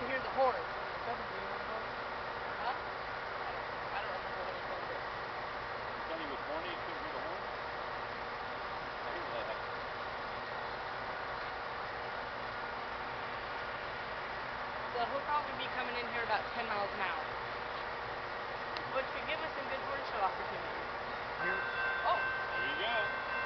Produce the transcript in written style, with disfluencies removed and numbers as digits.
hear the horn. Huh? I don't remember when he filmed it. Sonny was horny, he couldn't hear the horn? I hear that happen. So he'll probably be coming in here about 10 miles an hour. Which could give us some good horn show opportunities. There you go.